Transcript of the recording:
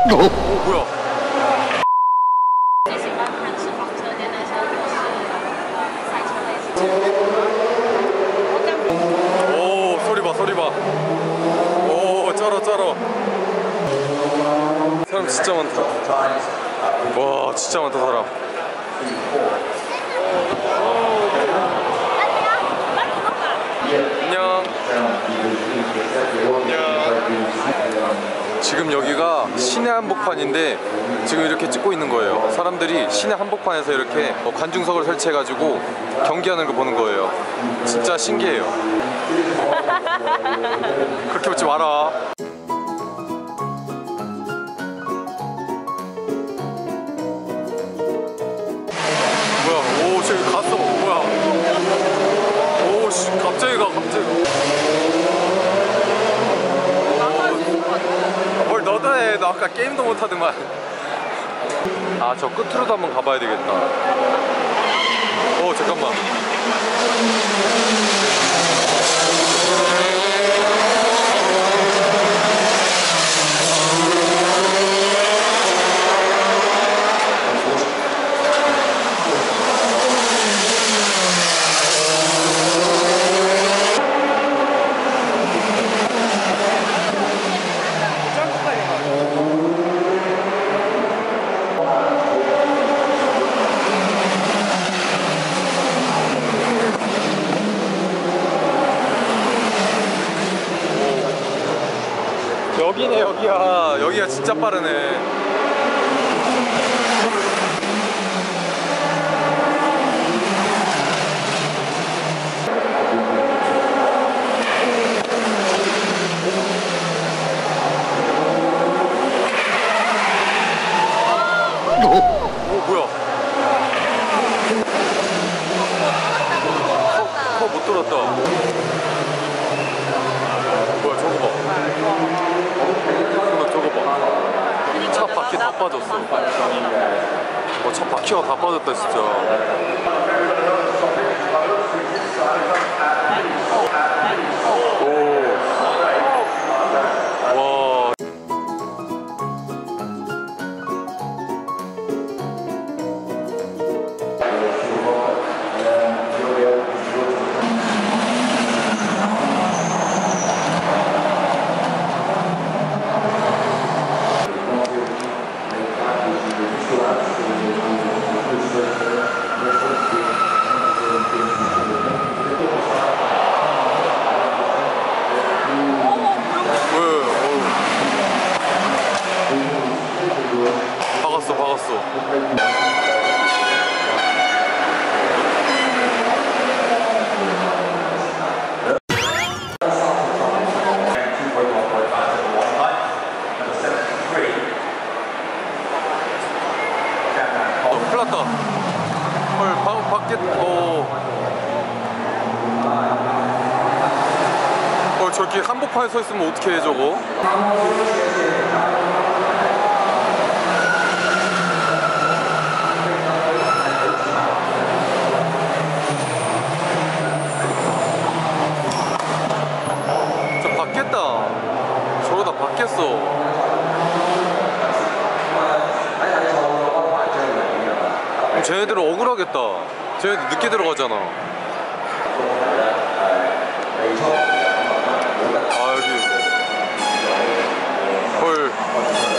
뭐야? 오, 소리 봐, 소리 봐. 오, 쩔어, 쩔어. 사람 진짜 많다. 와, 진짜 많다, 사람. 안녕. 지금 여기가 시내 한복판인데 지금 이렇게 찍고 있는 거예요. 사람들이 시내 한복판에서 이렇게 관중석을 설치해가지고 경기하는 거 보는 거예요. 진짜 신기해요. 그렇게 웃지 마라. 뭐야? 오, 저기 갔어. 뭐야? 오, 씨, 갑자기 가, 갑자기. 뭘 너도 해. 너 아까 게임도 못하더만. 아, 저 끝으로도 한번 가봐야 되겠다. 오, 잠깐만. 여기네, 여기야. 여기가 진짜 빠르네. 오, 뭐야? 못 돌았다. 뭐야, 저거 봐. 저거 봐. 차 바퀴 다 빠졌어. 차 바퀴가 다 빠졌다, 진짜. 오. 와. 박았어. 큰일 났다. 헐, 밖에, 저렇게 한복판에 서 있으면 어떻게 해, 저거? 저러다 바뀌었어. 그럼 쟤네들은 억울하겠다. 쟤네들 늦게 들어가잖아. 아, 여기 헐.